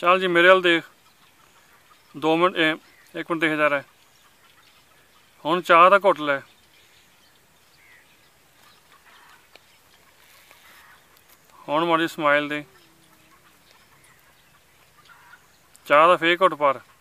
चल जी मेरे वाल देख 2 मिनट 1 मिनट देख जा रहा है। हुण चाह दा घुट लै। हुण माड़ी स्माइल दे। चाह दा फेर घुट भर।